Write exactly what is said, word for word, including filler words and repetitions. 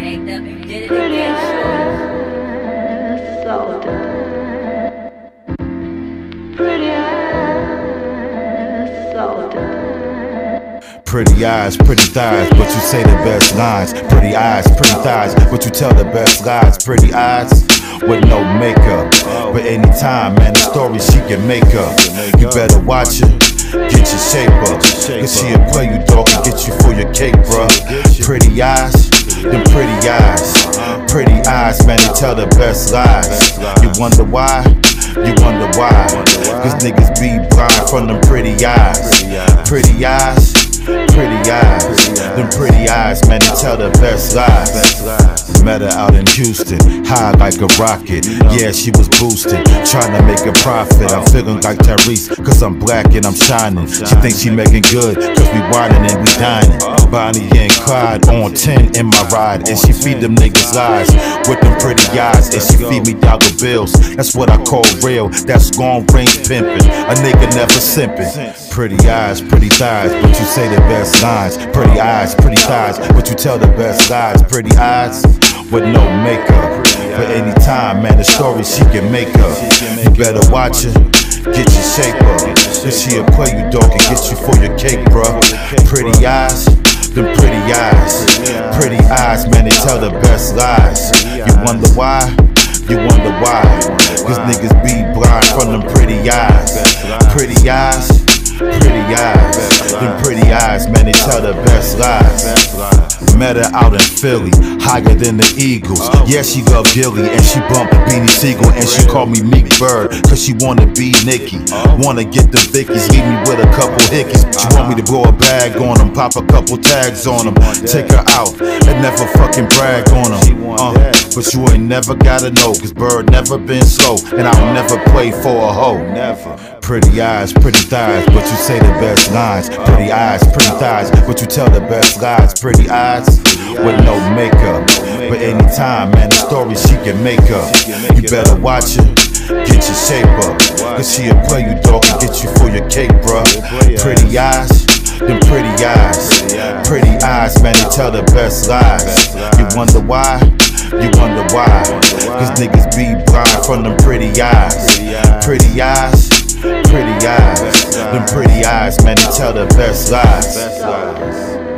Pretty eyes, salted. Pretty eyes, salted. Pretty eyes, pretty thighs, but you say the best lines. Pretty eyes, pretty thighs, but you tell the best lies. Pretty eyes with no makeup, but anytime, man, the story she can make up. You better watch her, get your shape up, cause she'll play you, dog, and get you for your cake, bruh. Pretty eyes, them pretty eyes, pretty eyes, man, they tell the best lies. You wonder why? You wonder why? Cause niggas be blind from them pretty eyes. Pretty eyes, pretty eyes, them pretty eyes, man, they tell the best lies. Met her out in Houston, high like a rocket. Yeah, she was boosted, trying to make a profit. I'm feeling like Tyrese, cause I'm black and I'm shining. She thinks she making good, cause we whining and we dining. Bonnie and Clyde on ten in my ride, and she feed them niggas lies with them pretty eyes, and she feed me dollar bills. That's what I call real, that's long range pimping. A nigga never simping. Pretty eyes, pretty thighs, but you say the best lines. Pretty eyes, pretty thighs, but you tell the best lies. Pretty eyes with no makeup, but anytime, man, the story she can make up. You better watch her, get your shape up, cause she'll play you, dog, and get you for your cake, bruh. Pretty eyes, them pretty eyes, pretty eyes, man, they tell the best lies. You wonder why? You wonder why? Cause niggas be blind from them pretty eyes. Pretty eyes, pretty eyes, them pretty eyes, man, they tell the best lies. Met her out in Philly, higher than the Eagles. Yeah, she love Gilly and she bumped Beanie Siegel, and she called me Meek Bird, cause she wanna be Nicki. Wanna get the Vickies, leave me with a couple hickeys. She want me to blow a bag on them, pop a couple tags on them, take her out and never fucking brag on them. Uh, but you ain't never gotta know, cause Bird never been slow, and I'll never play for a hoe. Never. Pretty eyes, pretty thighs, but you say the best lines. Pretty eyes, pretty thighs, but you tell the best lies. Pretty eyes with no makeup, but anytime, man, the story she can make up. You better watch her, get your shape up, cause she'll play you, dog, and get you for your cake, bruh. Pretty eyes, them pretty eyes, pretty eyes, man, they tell the best lies. You wonder why? You wonder why? Cause niggas be blind from them pretty eyes. Pretty eyes, pretty eyes, them pretty eyes, man, they tell the best lies.